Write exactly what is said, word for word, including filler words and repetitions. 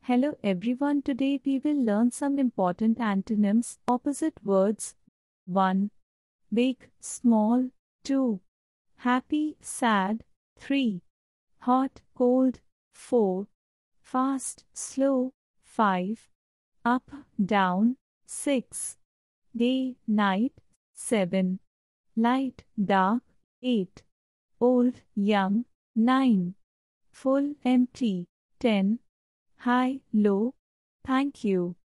Hello everyone, today we will learn some important antonyms, opposite words. one. Big, small. two. Happy, sad. three. Hot, cold. four. Fast, slow. five. Up, down. six. Day, night. seven. Light, dark. eight. Old, young. nine. Full, empty. ten. High, low. Thank you.